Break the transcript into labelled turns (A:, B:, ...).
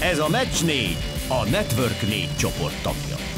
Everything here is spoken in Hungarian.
A: Ez a Meccs 4, a Network 4 csoport tagja.